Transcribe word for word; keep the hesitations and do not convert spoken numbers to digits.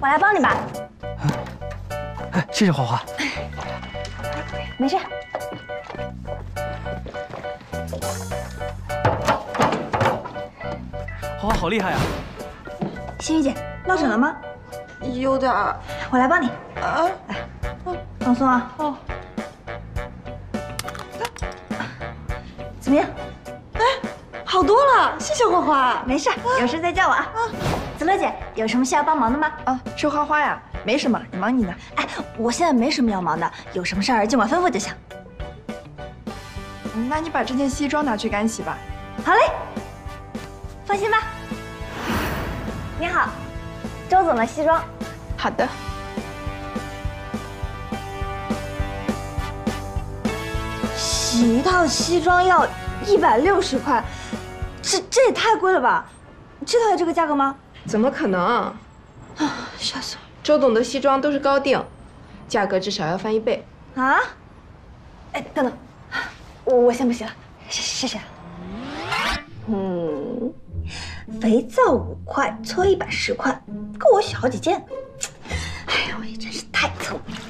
我来帮你吧。 哎，谢谢花花。 没事。 花花好厉害啊！ 心雨姐，落枕了吗？ 有点儿。 我来帮你。 啊， 来，放松啊。 哦。 怎么样？ 哎，好多了，谢谢花花。 没事，有事再叫我啊。子乐姐，有什么需要帮忙的吗？ 啊，是花花呀，没什么，你忙你的。 哎，我现在没什么要忙的，有什么事儿尽管吩咐就行。 那你把这件西装拿去干洗吧。 好嘞，放心吧。你好，周总的西装。 好的。 洗一套西装要一百六十块，这这也太贵了吧？这套也这个价格吗？ 怎么可能？ 啊，吓死我！ 周董的西装都是高定，价格至少要翻一倍。 啊？哎，等等，我我先不洗了，谢谢谢。嗯，肥皂五块，搓衣板十块，够我洗好几件。哎呦，我也真是太聪明了。